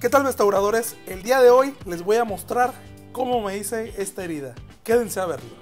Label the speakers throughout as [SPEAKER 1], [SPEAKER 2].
[SPEAKER 1] ¿Qué tal, restauradores? El día de hoy les voy a mostrar cómo me hice esta herida. Quédense a verlo.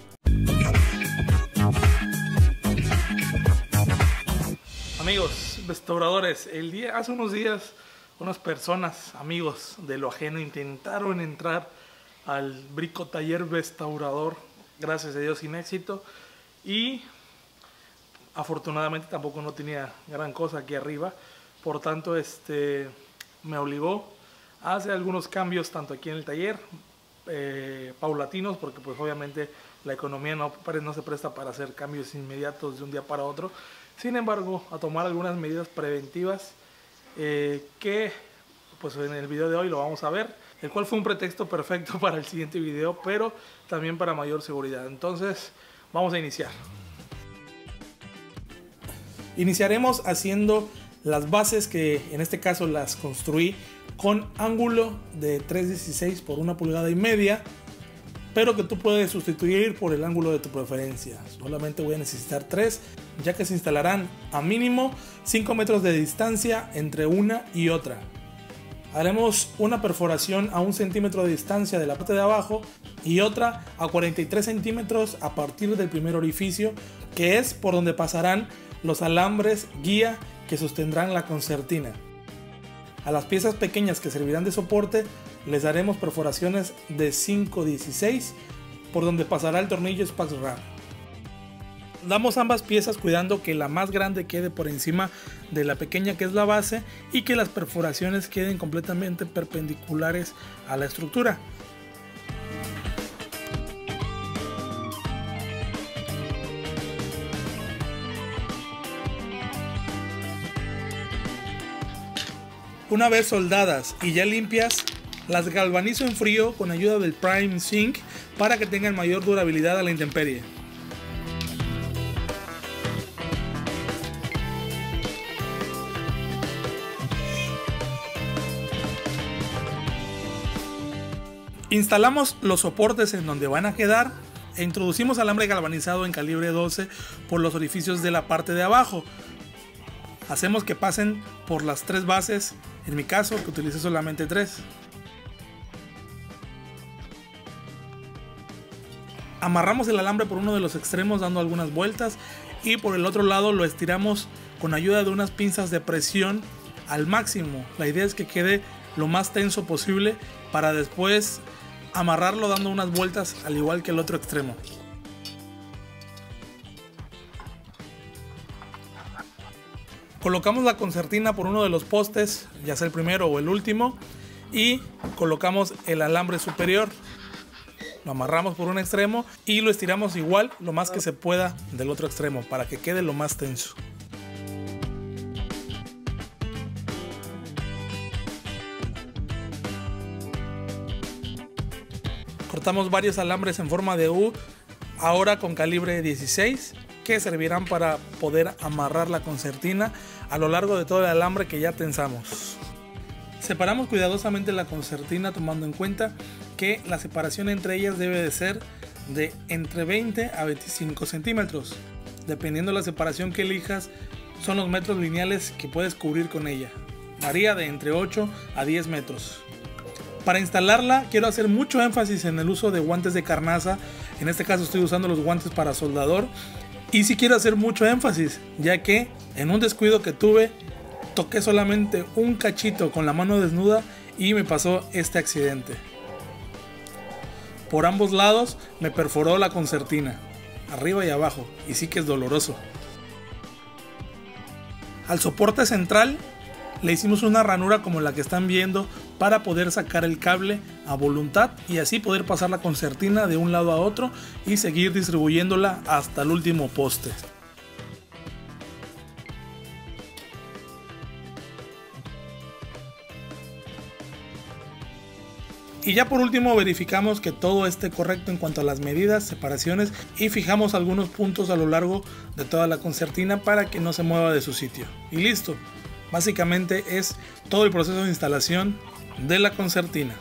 [SPEAKER 1] Amigos restauradores, hace unos días unas personas, amigos de lo ajeno, intentaron entrar al Brico Taller Restaurador, gracias a Dios sin éxito, y afortunadamente tampoco no tenía gran cosa aquí arriba, por tanto me obligó a hacer algunos cambios tanto aquí en el taller, paulatinos, porque pues obviamente la economía no se presta para hacer cambios inmediatos de un día para otro. Sin embargo, a tomar algunas medidas preventivas que pues en el video de hoy lo vamos a ver, el cual fue un pretexto perfecto para el siguiente video, pero también para mayor seguridad. Entonces vamos a iniciar. Iniciaremos haciendo las bases, que en este caso las construí con ángulo de 3.16 por 1,5 pulgadas, pero que tú puedes sustituir por el ángulo de tu preferencia. Solamente voy a necesitar 3, ya que se instalarán a mínimo 5 metros de distancia entre una y otra. Haremos una perforación a 1 centímetro de distancia de la parte de abajo y otra a 43 centímetros a partir del primer orificio, que es por donde pasarán los alambres guía que sostendrán la concertina. A las piezas pequeñas que servirán de soporte les daremos perforaciones de 5.16 por donde pasará el tornillo Spax Ram. Damos ambas piezas cuidando que la más grande quede por encima de la pequeña, que es la base, y que las perforaciones queden completamente perpendiculares a la estructura. Una vez soldadas y ya limpias, las galvanizo en frío con ayuda del Prime Zinc para que tengan mayor durabilidad a la intemperie. Instalamos los soportes en donde van a quedar e introducimos alambre galvanizado en calibre 12 por los orificios de la parte de abajo. Hacemos que pasen por las 3 bases, en mi caso que utilicé solamente 3. Amarramos el alambre por uno de los extremos dando algunas vueltas y por el otro lado lo estiramos con ayuda de unas pinzas de presión al máximo. La idea es que quede lo más tenso posible para después amarrarlo dando unas vueltas al igual que el otro extremo. Colocamos la concertina por uno de los postes, ya sea el primero o el último, y colocamos el alambre superior. Lo amarramos por un extremo y lo estiramos igual lo más que se pueda del otro extremo para que quede lo más tenso. Cortamos varios alambres en forma de U, ahora con calibre 16, que servirán para poder amarrar la concertina a lo largo de todo el alambre que ya tensamos. Separamos cuidadosamente la concertina tomando en cuenta que la separación entre ellas debe de ser de entre 20 a 25 centímetros. Dependiendo de la separación que elijas, son los metros lineales que puedes cubrir con ella. Varía de entre 8 a 10 metros. Para instalarla quiero hacer mucho énfasis en el uso de guantes de carnaza. En este caso estoy usando los guantes para soldador. Y sí quiero hacer mucho énfasis, ya que en un descuido que tuve, toqué solamente un cachito con la mano desnuda y me pasó este accidente. Por ambos lados me perforó la concertina, arriba y abajo, y sí que es doloroso. Al soporte central le hicimos una ranura como la que están viendo para poder sacar el cable a voluntad y así poder pasar la concertina de un lado a otro y seguir distribuyéndola hasta el último poste. Y ya por último verificamos que todo esté correcto en cuanto a las medidas, separaciones, y fijamos algunos puntos a lo largo de toda la concertina para que no se mueva de su sitio. Y listo, básicamente es todo el proceso de instalación de la concertina.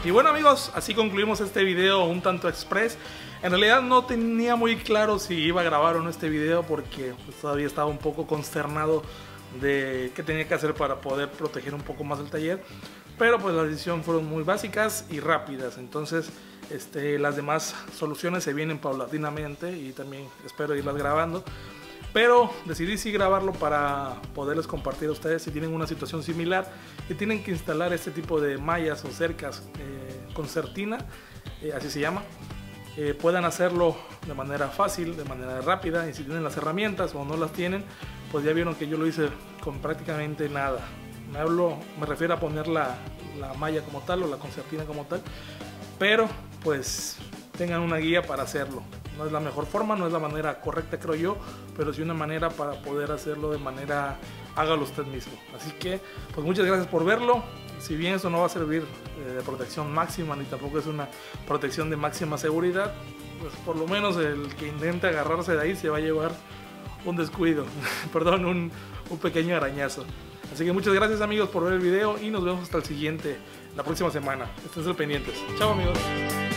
[SPEAKER 1] Y bueno amigos, así concluimos este video un tanto express. En realidad no tenía muy claro si iba a grabar o no este video porque pues, todavía estaba un poco consternado de qué tenía que hacer para poder proteger un poco más el taller. Pero pues las decisiones fueron muy básicas y rápidas, entonces las demás soluciones se vienen paulatinamente y también espero irlas grabando. Pero decidí sí grabarlo para poderles compartir a ustedes si tienen una situación similar y tienen que instalar este tipo de mallas o cercas concertina, así se llama. Puedan hacerlo de manera fácil, de manera rápida, y si tienen las herramientas o no las tienen, pues ya vieron que yo lo hice con prácticamente nada. Me refiero a poner la malla como tal o la concertina como tal, pero pues tengan una guía para hacerlo. No es la mejor forma, no es la manera correcta creo yo, pero sí una manera para poder hacerlo de manera, hágalo usted mismo. Así que pues muchas gracias por verlo. Si bien eso no va a servir de protección máxima ni tampoco es una protección de máxima seguridad, pues por lo menos el que intente agarrarse de ahí se va a llevar un descuido, perdón, un pequeño arañazo. Así que muchas gracias amigos por ver el video y nos vemos hasta el siguiente, la próxima semana. Estén pendientes. Chao amigos.